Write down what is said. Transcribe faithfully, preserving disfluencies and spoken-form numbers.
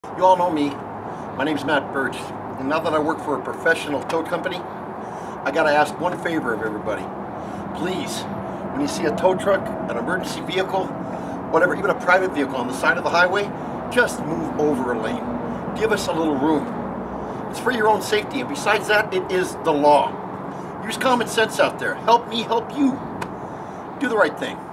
You all know me. My name's Matt Burch, and now that I work for a professional tow company, I gotta ask one favor of everybody. Please, when you see a tow truck, an emergency vehicle, whatever, even a private vehicle on the side of the highway, just move over a lane. Give us a little room. It's for your own safety, and besides that, it is the law. Use common sense out there. Help me help you. Do the right thing.